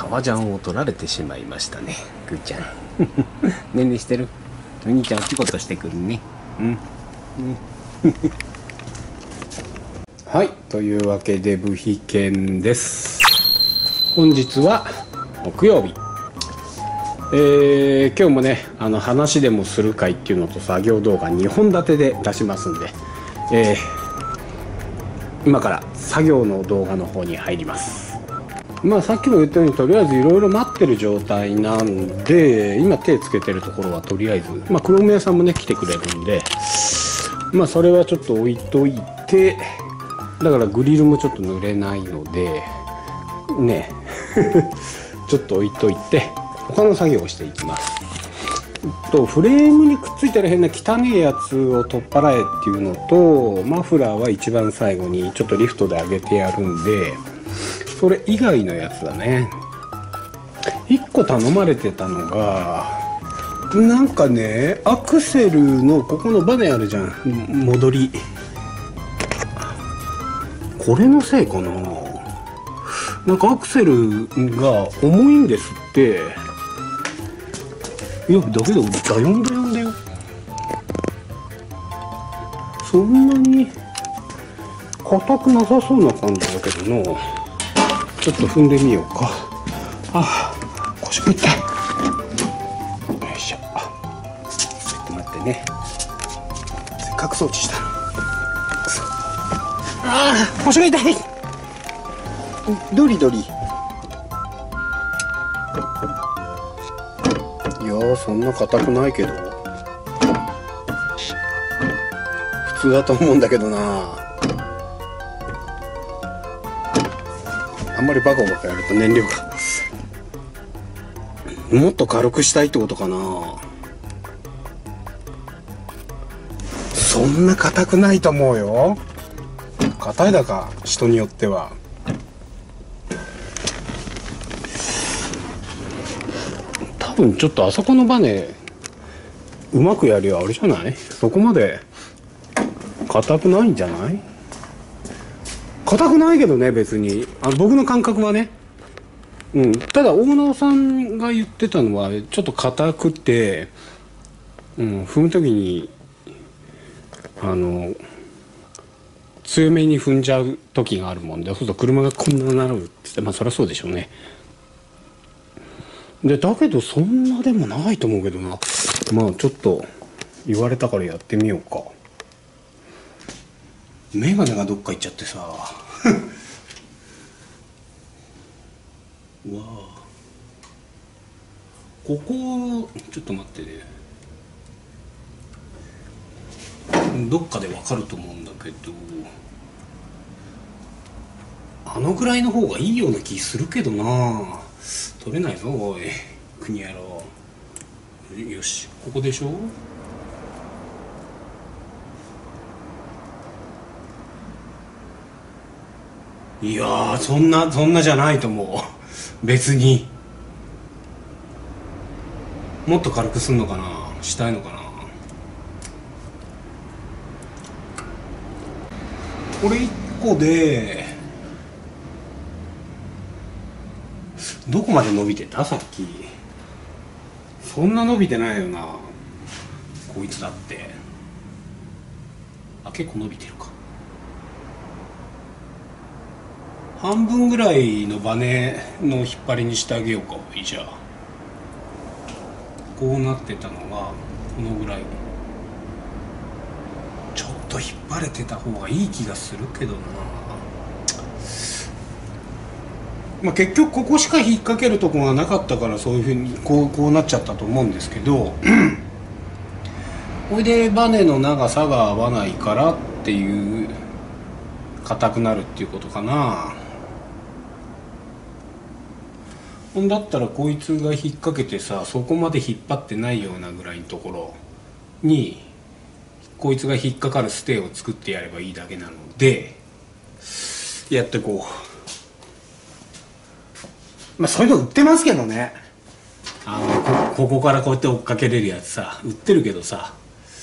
革ジャンを取られてしまいましたね、ぐーちゃん。ねんねしてる。お兄ちゃんお仕事してくるね。うん、はい、というわけで部費券です。本日は木曜日。今日もね、話でもする会っていうのと作業動画2本立てで出しますんで、今から作業の動画の方に入ります。さっきも言ったように、とりあえずいろいろ待ってる状態なんで、今手つけてるところはとりあえず、クロム屋さんもね来てくれるんで、それはちょっと置いといて、だからグリルもちょっと濡れないのでねちょっと置いといて他の作業をしていきます。フレームにくっついてる変な汚いやつを取っ払えっていうのと、マフラーは一番最後にちょっとリフトで上げてやるんで、それ以外のやつだね。1個頼まれてたのが、なんかね、アクセルのここのバネあるじゃん、戻り、これのせいかな。なんかアクセルが重いんですって。いや、だけどダヨンダヨンだよ。そんなに硬くなさそうな感じだけどな。ちょっと踏んでみようか。腰が痛い。よいしょ。ちょっと待ってね。せっかく装置したの。腰が痛い。ドリドリ。いやそんな硬くないけど、普通だと思うんだけどな。あんまりバカバカやると燃料がもっと軽くしたいってことかな。そんな硬くないと思うよ。硬いだか人によっては。多分ちょっとあそこのバネうまくやりゃあれじゃない？そこまで硬くないんじゃない？硬くないけどね、別に。僕の感覚はね。ただオーナーさんが言ってたのはちょっと硬くて、踏む時に強めに踏んじゃう時があるもんで、そうすると車がこんななるって言って、そりゃそうでしょうね。でだけどそんなでもないと思うけどな。ちょっと言われたからやってみようか。メガネがどっか行っちゃってさうわここちょっと待ってね、どっかでわかると思うんだけど、あのぐらいの方がいいような気するけどな。取れないぞおい国野郎。よし、ここでしょ。いやー、そんなじゃないと思う。別にもっと軽くすんのかな、したいのかな。これ1個でどこまで伸びてた？さっきそんな伸びてないよな、こいつだって。結構伸びてるか。半分ぐらいのバネの引っ張りにしてあげようか。じゃあこうなってたのがこのぐらい。ちょっと引っ張れてた方がいい気がするけどな。結局ここしか引っ掛けるとこがなかったから、そういうふうにこうなっちゃったと思うんですけどこれでバネの長さが合わないからっていう、硬くなるっていうことかな。ほんだったらこいつが引っ掛けてさ、そこまで引っ張ってないようなぐらいのところにこいつが引っかかるステーを作ってやればいいだけなので、やってこう。そういうの売ってますけどね。ここからこうやって追っかけれるやつさ、売ってるけどさ、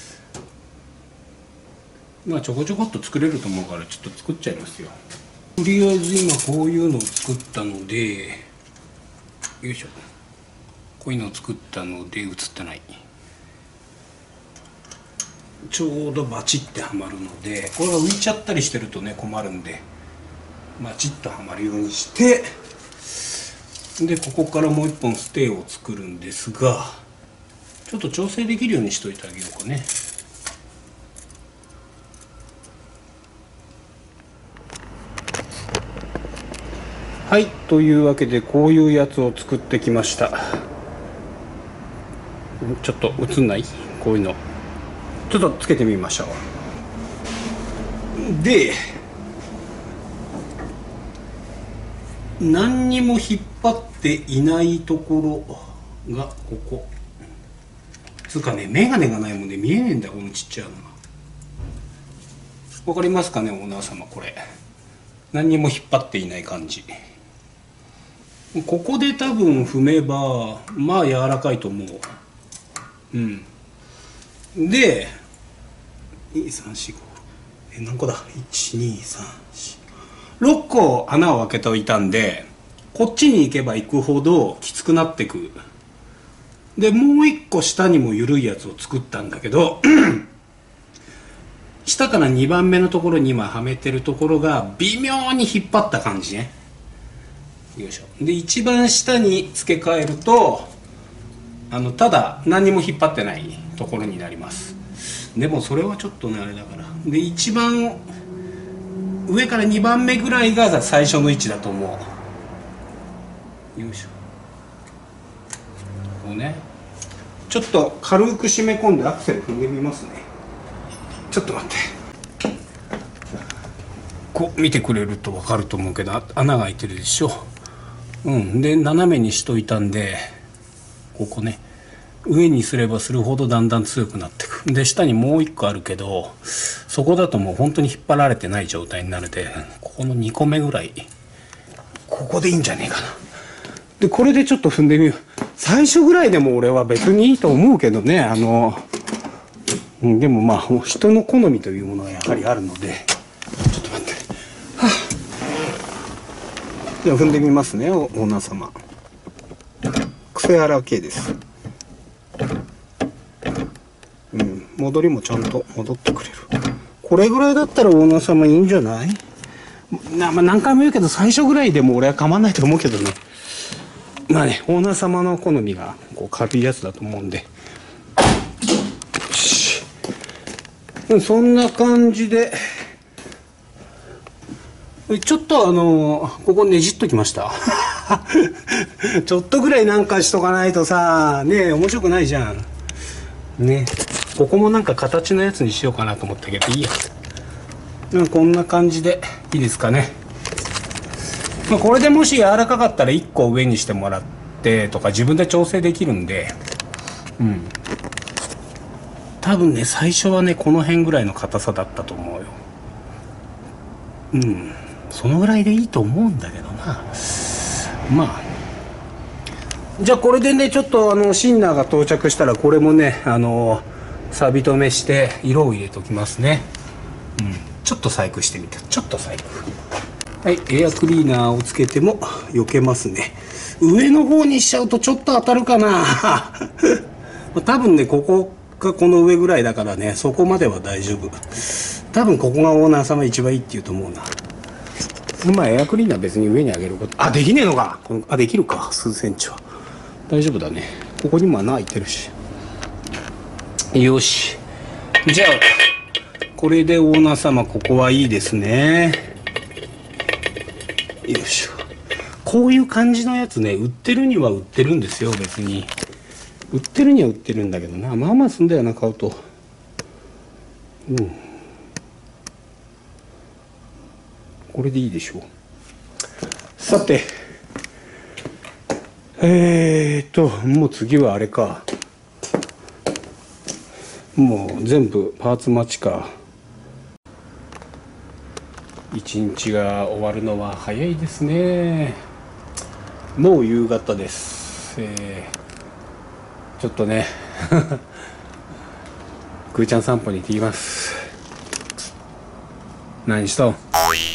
ちょこちょこっと作れると思うからちょっと作っちゃいますよ。とりあえず今こういうのを作ったので、 よいしょ。こういうのを作ったので映ってない。ちょうどバチッてはまるので、これが浮いちゃったりしてるとね困るんで、バチッとはまるようにして、でここからもう一本ステーを作るんですが、ちょっと調整できるようにしといてあげようかね。はい、というわけでこういうやつを作ってきました。ちょっと映んない？こういうのちょっとつけてみましょう。で、何にも引っ張っていないところがここつうかね、メガネがないもんで見えねえんだよ、このちっちゃいのが。わかりますかね、オーナー様。これ何にも引っ張っていない感じ。ここで多分踏めばまあ柔らかいと思う。で1234何個だ、12346個穴を開けておいたんで、こっちに行けば行くほどきつくなってく。でもう一個下にも緩いやつを作ったんだけど下から2番目のところに今はめてるところが微妙に引っ張った感じね。よいしょ。で一番下に付け替えるとただ何にも引っ張ってないところになります。でもそれはちょっとねあれだから。で一番上から2番目ぐらいが最初の位置だと思う。よいしょ。こうね、ちょっと軽く締め込んでアクセル踏んでみますね。ちょっと待って。こう見てくれると分かると思うけど穴が開いてるでしょ。で斜めにしといたんで、ここね上にすればするほどだんだん強くなっていく。で下にもう一個あるけど、そこだともう本当に引っ張られてない状態になるで、ここの2個目ぐらいここでいいんじゃねえかな。でこれでちょっと踏んでみよう。最初ぐらいでも俺は別にいいと思うけどね。でもまあ人の好みというものはやはりあるので、ちょっと待って、じゃあ踏んでみますね、オーナー様。癖荒系です。戻りもちゃんと戻ってくれる。これぐらいだったらオーナー様いいんじゃない？まあ何回も言うけど最初ぐらいでも俺は構わないと思うけどね。まあね、オーナー様の好みがこう軽いやつだと思うんで。そんな感じで、ちょっとここねじっときました。ちょっとぐらいなんかしとかないとさ、ねえ、面白くないじゃん。ね。ここもなんか形のやつにしようかなと思ったけど、いいや。こんな感じでいいですかね。これでもし柔らかかったら1個上にしてもらってとか自分で調整できるんで、多分ね最初はねこの辺ぐらいの硬さだったと思うよ。そのぐらいでいいと思うんだけどな。まあじゃあこれでねちょっとシンナーが到着したらこれもね錆止めして色を入れておきますね。ちょっと細工してみた。ちょっと細工。はい、エアクリーナーをつけても避けますね。上の方にしちゃうとちょっと当たるかな。多分ねここがこの上ぐらいだからね、そこまでは大丈夫。多分ここがオーナー様一番いいって言うと思うな。まあエアクリーナー別に上に上げることできねえのか。できるか、数センチは大丈夫だね。ここにも穴開いてるし。よし、じゃあこれでオーナー様ここはいいですね。よいしょ。こういう感じのやつね売ってるには売ってるんですよ。別に売ってるには売ってるんだけどな、まあまあすんだよな買うと。これでいいでしょう。さてもう次はあれか。もう全部パーツ待ちか。一日が終わるのは早いですね。もう夕方です。ちょっとねくーちゃん散歩に行ってきます。何しとん？